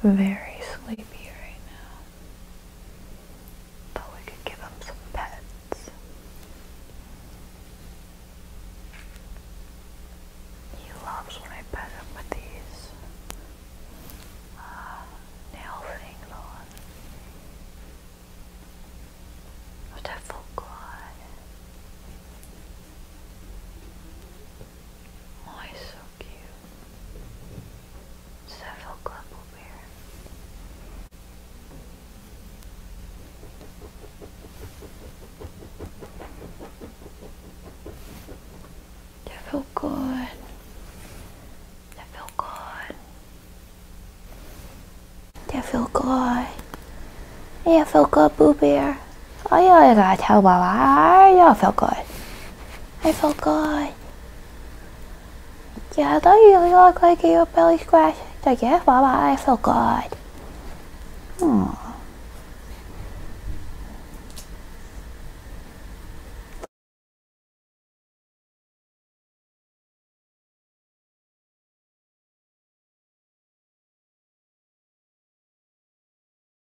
very sleepy right now. Thought we could give him some pets. He loves when I pet him with these nail things on. With that full glide. Oh, he's so cute. Does that feel good, Blue Bear? That feel good. That feel good. That feel good. Yeah, feel good, Boo Bear. Oh, yeah, I gotta tell Baba. Yeah, feel good. I feel good. Yeah, I thought you look like your belly scratch. Like, yeah, Baba, I feel good.